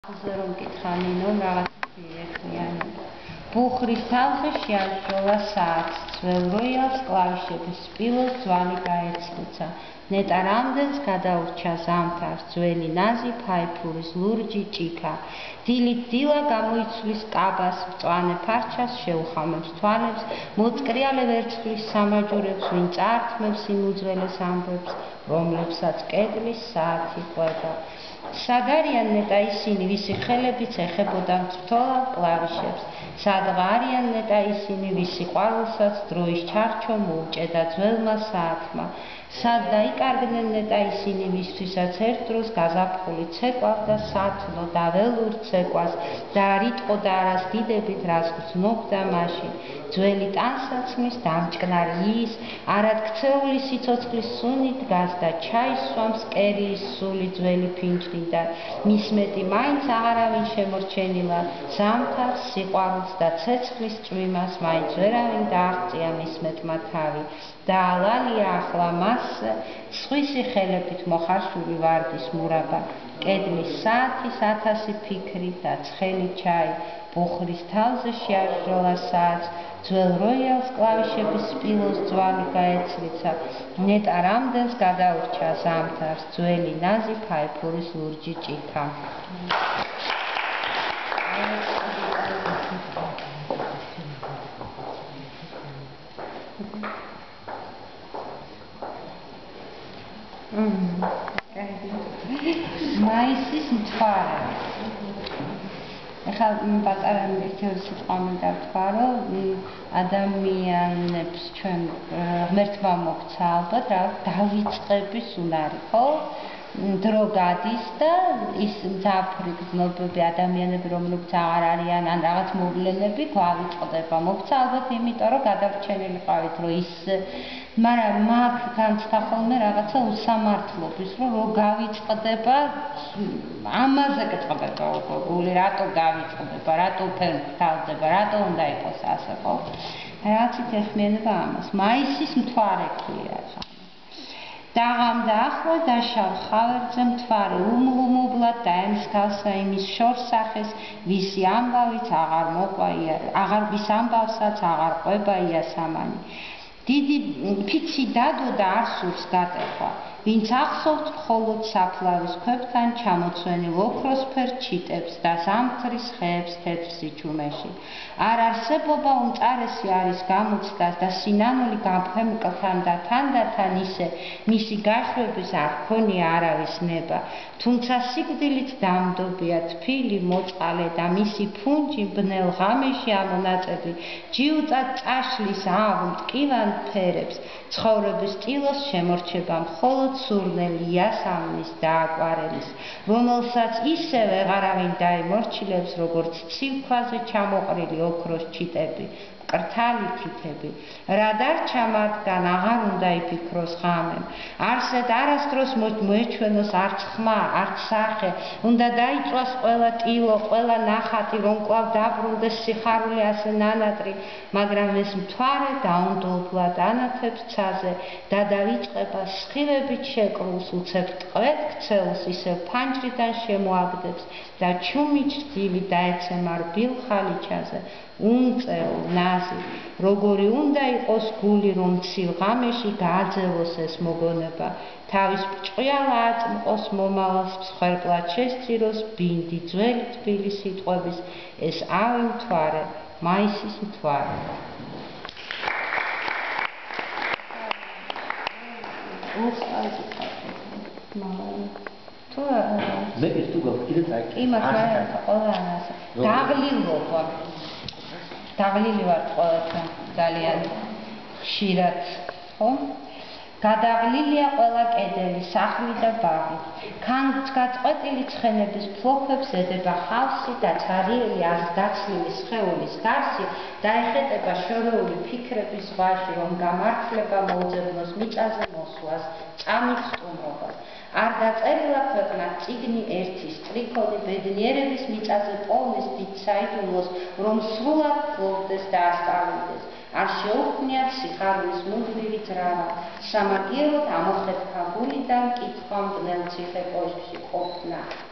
ზერომ კითხანინო რაღაცები ერთიანი ბუხრის თავზე შეაშოლა საათს ძველ როიალს კლავიშების სპილოს ძვალი გაეცლიცა ნეტა რამდენს გადაურჩა ზამთარს ძველი ნაზი ფაიფურის ლურჯი ჭიქა დილით დილა გამოიცვლის კაბას მწვანე ფარჩას შეუხამებს თვალებს მოწკრიალე ვერცხლის სამაჯურებს ვინ წართმევს იმ უძველეს ამბებს რომლებსაც კედლის საათი ყვება სად არიან ნეტა ისინი ვისი ხელებიც ეხებოდა მწვრთოლავ კლავიშებს სადღა არიან ნეტა ისინი ვისი ყვავილსაც დროის ჩარჩო მოუჭედა ძველმა საათმა სად დაიკარგნენ ნეტა ისინი ვისთვისაც ერთ დროს გაზაფხული ცეკვავდა სათნო და ველურ ცეკვას და არ იტყოდა არას დიდებით რას გრძნობდა მაშინ ძველი ტანსაცმლის დამჭკნარი ის არად ქცეული სიცოცხლის სუნი დგას და ჩაისვამს კერიის სული ძველი ფინჯნიდან მის მეტი მაინც აღარავინ შემორჩენილა ზამთარს სიყვარულს და ცეცხლის წვიმას მაინც ვერავინ დააღწია მის მეტმა თავი და ალალია ახლა მას სხვისი ხელებით მოხარშული ვარდის მურაბა კედლის საათის 1000 ფიქრი და ცხელი ჩაი ბუხრის თავზე შეაშოლა საათს ძველ როიალს კლავიშების სპილოს ძვალი გაეცლიცა ნეტა რამდენს გადაურჩა ზამთარს ძველი ნაზი ფაიფურის ლურჯი ჭიქა მაისის მთვარე ეხლა პატარა ერთი სიტყვა მინდა ვთქვა რომ ადამიანებს ჩვენ ღმერთმა მოგვცა ალბათ რა დავიწყების უნარი ხო დრო გადის და ის მძაფრი გრძნობები ადამიანები რომლებიც აღარ არიან ან რაღაც მოვლენები გავიწყდება მოგვცა ალბათ იმიტომ რომ გადარჩენილი ყავით რომ ის მაგრამ მაგ განცდა ხოლმე რაღაცა უსამართლობის რომ გავიწყდება ამაზე გწყდება გული რატო გავიწყდება რატო ფერმთავდება რატო უნდა იყოს ასე ხო რაღაცით ეხმიანება ამას მაისის მთვარე ქვია დაღამდა ახლა დაშავ ხავერდზე მთვარე უმღუმობლად დაემსგავსა იმის შორსახეს ვისი ამბავიც აღარ ვის ამბავსაც აღარ ყვება იასამანი დიდი ფიცი დადო და არ სურს გატეხვა ვინც ახსოვს მხოლოდ საფლავის ქვებთან ჩამოცვენილ ოქროსფერ ჩიტებს და ზამთრის ხეებს თეთრ სიჩუმეში არ არსებობა უმწარესი არის გამოცდას და სინანული გამხემკლთან და თანდათან ისე მისი გაშვების არ ქონია არავის ნება თუმცა სიკვდილით დამდობია თბილი მოწყალე და მისი ფუნჯი ბნელ ღამეში ამონაწები ჯიუტად წაშლის მტკივან ფერებს ცხოვრების ტილოს შემორჩება მხოლოდ სურნელი იასამნის და აკვარელის რომელსაც ისევ ვეღარავინ დაემორჩილებს როგორც ცივქვაზე ჩამოყრილი ოქროს ჩიტები მკრთალი თითები რა დარჩა მათგან აღარ უნდა იფიქროს ღამემ არსად არასდროს მოეჩვენოს არც ხმა არც სახე უნდა დაიწვას ყველა ტილო ყველა ნახატი რომ კვლავ დაბრუნდეს სიხარული ასე ნანატრი მაგრამ ეს მთვარე დაუნდობლად ანათებს ცაზე და დავიწყება სხივებით შეკრულს უცებ ტყვედ ქცეულს ისევ ფანჯრიდან შემოაგდებს და ჩუმი ჭრილი დაეცემა რბილ ხალიჩაზე უმწერო ნაზი როგორი უნდა იყოს გული რომ ცივ ღამეში გააძევოს ეს მოგონება თავის ბრჭყვიალა აწმყოს მომავალს მსხვერპლად შესწიროს ბინდი ძველი თბილი სიტყვების ეს ავი მთვარე მაისის მთვარე მე ის თუ გავკიდე წაიკი დაღლილობა დაღლილი ვარ ყველასთან ძალიან ხშირად ხო გადაღლილია ყველა კედელი სახლი და ბაღი გაწყვეტილი ცხენების ფლოქებს ედება ხავსი და ცარიელი გაცლილი სხეულის გარსი დაეხეტება შორეული ფიქრების ზღვაში რომ გამართლება მოუძებნოს მიწაზე მოსვლას წამის სტუმრობას არ დაწერილა ქვეყნად წიგნი ერთის ტრიქონი ბედნიერების მიწაზე პოვნის დიდ საიდუმლოს რომ სრულად ფლობდეს და ასწავლდეს არ შეუქმნიათ სიხარულის მუდმივი ძრავა სამაგიეროდ ამოხეთქა გულიდან კითხვა მბნელ ციხე კოშკში ყოფნა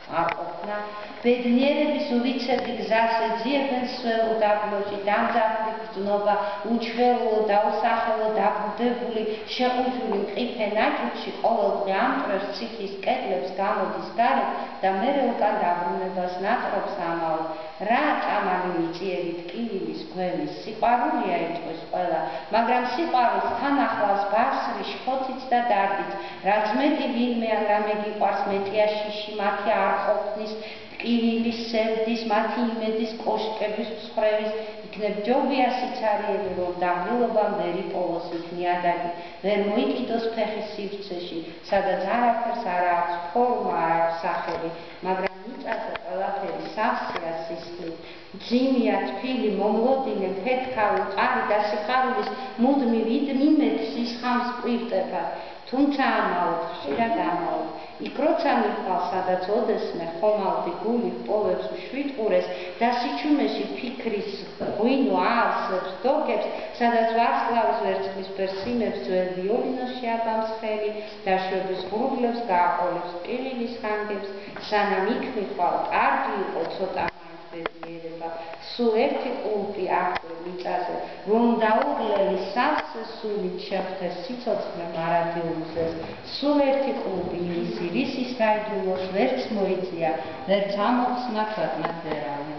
არ ყოფნა. ბედნიერების უვიცები გზას ეძიებენ სველ უდაბნოში, დამძაფრი გრძნობა, უჩვეულო, დაუსახელო, დაბრუნებული, შეყუჩული მყიფე ნაჭუქში ყოველდღე ამტვრევს ციხის კედლებს, გამოდის გარეთ და მერე უკან დაბრუნებას ნატრობს ამაოდ. რა ჭამალი მიწიერი ტკივილის გვემის სიყვარულია იწვევს ყველა, მაგრამ სიყვარულს თან ახლავს ბასრი, შხოთიც და დარდიც, რაც მეტი ვინმე ან რამე გიყვარს მეტია შიში, მათი არ ყოფნის, ტკივილის, სევდის, მათი იმედის, კოშკების, მსხვერპლის, იქნებ ჯობია სიცარიელი, რომ დაღლილობამ ვერ იპოვოს იქ ნიადაგი, ვერ მოიკიდოს ფეხი სივრცეში, სადაც არაფერს არ აქვს ფორმა, არ აქვს სახელი, მაგრამ მიწაზე ყველაფერი სავსეა სისხლით, ძიმია, თბილი, მომლოდინე, ფეთქავი, მყარი და სიხარულის მუდმივ იმედ სისხამს კვირტებად, თუმცა ამაოდ, ხშირად ამაოდ. იქ როცა მიყავს, სადაც ოდესმე ხომალდი გული ჰპოვებს მშვიდ ყურეს და სიჩუმეში ფიქრის ღვინო აავსებს დოგებს, სადაც ვარსკვლავის ვერცხლის პერსიმებს ძველ ვიოლინოში აბამს ხელი და შვების ღრუბლებს გააყოლებს ყივილის ხანგებს, სანამ იქ მიყავ, კარგი იყო ცოტა ბედნიერება, სულ ერთი ყულპი აქვე მიწაზე, რომ დაუღლელი სავსე სულით შეხვდეს სიცოცხლე მარადიულზეს, სულ ერთი ყულპი იმისი, რისის გაიდულოს ვერც მოიწია, ვერც ამოხსნა ქვეყნად ვერავინ.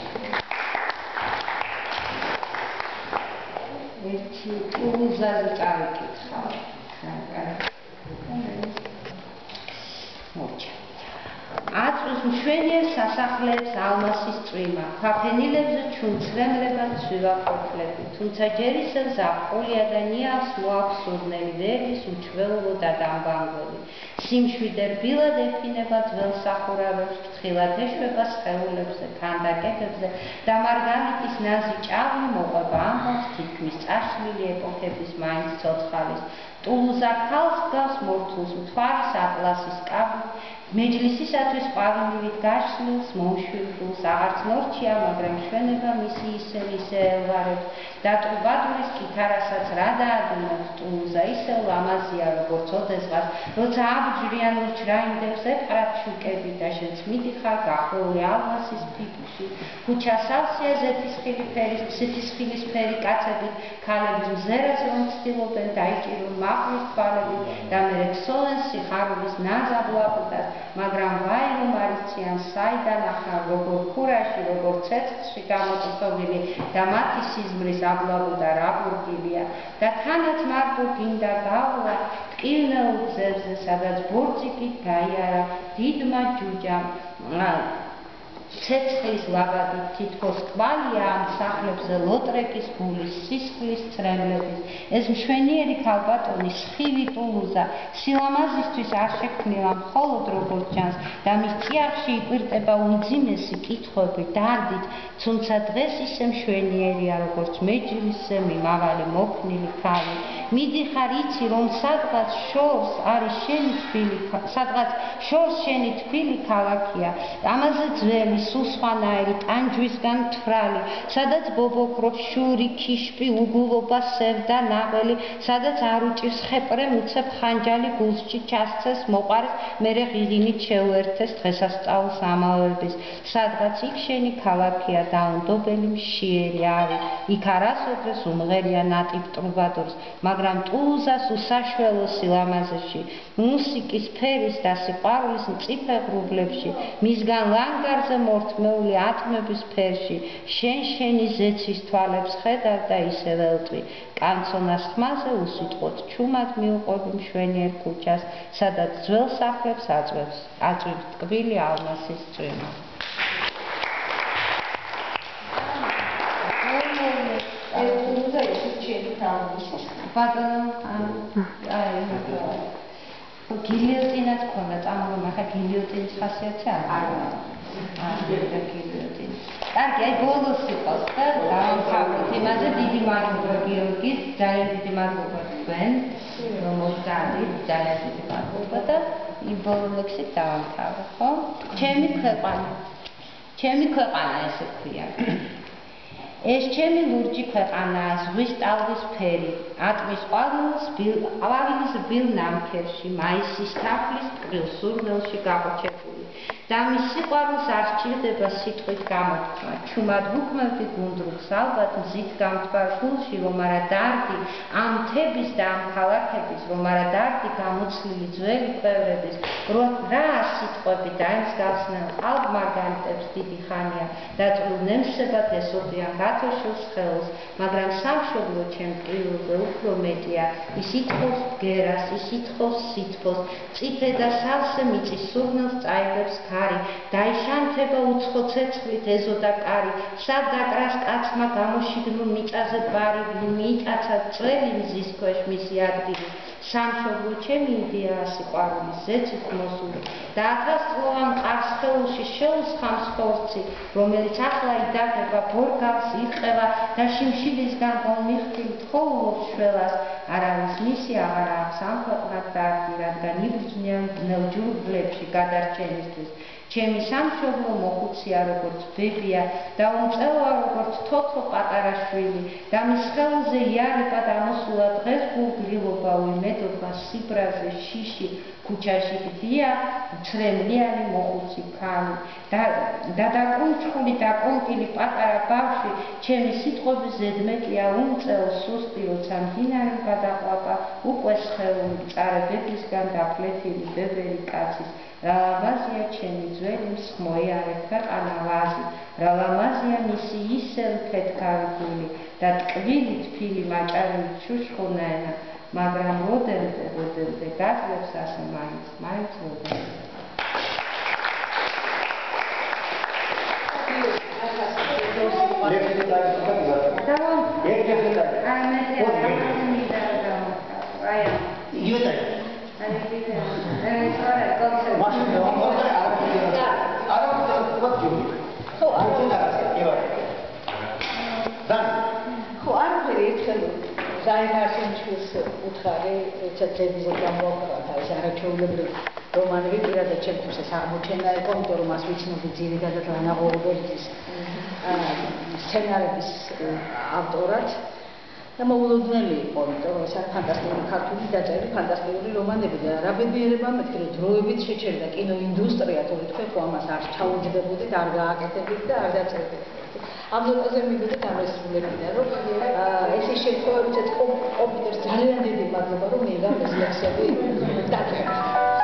ერთი ტულუზაზე წავიკითხავ. მოჩა. აწვის მშვენიერ სასახლეებს ალმასის წვიმა, ქვაფენილებზე ჩუნცრემლება ცვივა ყოფლები, თუმცა ჯერ ისევ ზაფხულია და ნიავს მოაქვს სურნელი ვერის უჩვეულო და დამბანგველი. სიმშვიდე რბილად ეფინება ძველ სახურავებს, ფრთხილად ეშვება სხეულებზე, ქანდაკებებზე და მარგალიტის ნაზი ჭავლი მოყვება ამბავს თითქმის წარსვლილი ეპოქების მაინც ცოცხალის. ტულუზა ქალს გავს მორთულს მთვარის ატლასის კაბით, მეჯლისისათვის ყვავილივით გაშლილს, მომშვილდულს, აღარც ნორჩია, მაგრამ მშვენება მისი ისე ელვარებს და ტრუბადურის კითარასაც რა დაადუნებს, ტულუზა ისევ ლამაზია, როგორც ოდესღაც, როცა აბჯრიან ლურჯრაინდებს ეყრათ შუკები და შენც მიდიხარ გახვეული ალმასის ფიქრში, ქუჩა სავსეა ზეთისხილისფერი კაცებით, ქალების მზერას რომ ცდილობენ დაიჭირონ მაღლის თვალები და მერე ქსოვენ სიხარულის ნაზაბლაბუდას, მაგრამ ვაი რომ არ იციან საიდან ახლა როგორ ქურაში, როგორ ცეცხლში გამოწვეული და მათი სიზმრის აბლაბუდა რა ბურგილია და თანაც მარტო გინდა გავლა ტკივნეულ ძებზე, სადაც ბორციკით გაიარა დიდმა ჯუჯამ ცეცხლის ლაბადით თითქოს კვალია ამ სახლებზე ლოტრეკის გულის, სისხლის ცრემლების, ეს მშვენიერი ქალბატონი სხივი ტულუზა სილამაზისთვის არ შექმნილა მხოლოდ როგორც ჩანს და მის წიაღში იკვირტება უმძიმესი კითხვები დარდით, თუმცა დღეს ისე მშვენიერია როგორც მეჯლისზე მიმავალი მოქნილი ქალი. მიდიხარ იცი რომ სადღაც შორს არის შენი თბილი ქალაქია, ამაზე ძველი სულ სხვანაირი ტანჯვისგან მთვრალი, სადაც ბობოქრობს შური, ქიშპი, უგულობა, სევდა, ნაღველი, სადაც არ უჭირს ხეპრე, უცებ ხანჯალი გულში ჩასცეს, მოყარეს, მერე ღიღინით შეუერთეს დღესასწაულს ამავების, სადღაც იქ შენი ქალაქია დაუნდობელი მშიერი არის, იქ არასოდეს უმღერია ნატიფ ტრუბადურს, მაგრამ ტულუზას უსაშველო სილამაზეში, მუსიკის ფერის და სიყვარულის მწიფე ღრუბლებში, მისგან ლანგარზე მორთმეული ატმების ფერში, შენი ზეცის თვალებს ხედავ და ისევ ელტვი, კანცონას ხმაზე უსიტყვოდ ჩუმად მიუყვები მშვენიერ ქუჩას, სადაც ძველ სახლებს აწვევს ტკბილი ალმასის წვიმა. გილიოტინაც ქონდა, წამოღმა, ახლა გილიოტინის ხასიათი არ არის. კარგი, აი ბოლოს იყოს და დავამთავროთ იმაზე. დიდი მადლობა გიორგის, ძალიან დიდი მადლობა თქვენ, რომ მოგზაურობთ, ძალიან დიდი მადლობა და იმ ბოლო ლექსით დავამთავროთ, ხო? ჩემი ქვეყანა ესე ქვია. ეს ჩემი ლურჯი ქვეყანაა, ზღვის ტალღის ფერი, ატმის ყვავილის რბილ ნამქერში, მაისის თაფლის ტკბილ სურნელში გაყოჩებული. და მის სიყვარულს არ სჭირდება სიტყვით გამოთქმა. ჩუმად ვუქმევდი გუნდრუხს ალბათ მზით გამთბარ გულში, რომ არა დარდი ამ მთების და ამ ქალაქების, რომ არა დარდი გამოცლილი ძველი ქვევრების, რა სიტყვები დაემსგავსნელ ყალბ მარგალიტებს დიდი ხანია, დაწვრილ ნემსებად ესოთიან გათოშილ სხეულს, მაგრამ სამშობლო ჩემ ტკივილზე უფრო მეტია, ის ითხოვს ბგერას, ის ითხოვს სითბოს, წიფე და სავსე მიწის სურნელს წაიღებს ქარი, დაიშანთება უცხო ცეცხლით ეზო და კარი, სად დაკრას კაცმა გამოშიგნულ მიწაზე ბარი, მიიტაცა წველი მზის ქვეშ მისი ადგილი. სამშობლო ჩემი იდეაა სიყვარულის ზეცით მოსული და 1000 წლოვან ყარსხეულში შეუსხამს ხორცი, რომელიც ახლა იდაგება ბორგალს, ირყევა და შიმშილისგან გულმიხtildeით ხოვულობს შველას. არავის მისი აღარ აქვს ამ ქვეყნად დარდი, რადგან იბრძნიან ბნელ ჯურგლებში გადარჩენისთვის. ჩემი სამშობლო მოხუცია როგორც ბებია და უმწელოა როგორც თოთო პატარა შვილი და მის ხელზე იარება დამოსულა დღეს გულგრილობა უიმედობა სიბრაზე შიში ქუჩაში გდია მცრემლიანი მოხუცი ქალი და დაკუნჩხული დაკუნტილი პატარა ბავშვი ჩემი სიტყვების ზედმეტია უმწელო სუსტი როცა მდინარე გადაყვება უკვე სხეული წარებებისგან დაფლეთილი ბებერი კაცის რა ლამაზია ჩემი ძველი მსხმოიარე ქვეყანა ვაზი, რა ლამაზია მისი ისევ თეთქარი გული და ტკბილი თბილი მაჭარელი შუშხუნაენა, მაგრამ როდემდე გაძლევს ასე მაინც როდემდე. Zainarsenchus utkare, rოცა ძებიზე გამოაყარა თავის არაჩვეულებრივ რომანები პირადად ჩემთვის ეს აღმოჩენა იყო, იმიტომ რომ მას ვიცნობდი ძირითადად ლანა ღორობელიძის სცენარების ავტორად და მოულოდნელი იყო, იმიტომ რომ ეს არის ფანტასტიკური ქართული დაწერილი ფანტასტიკური რომანები და რა ბედნიერება მეთქი, რომ დროებით შეჩერდა კინოინდუსტრია, თორე თქვენ ხო ამას არ ჩაუჯდებოდით, არ გააკეთებდით და არ დაწერდით. ამ ნოტაზე მივიდეთ ამ რესურსებიდან, რომ ეს ის შემთხვევა, როდესაც კომპიუტერს ძალიან დიდი მადლობა, რომ მიიღო ეს ლექსები დაწერა.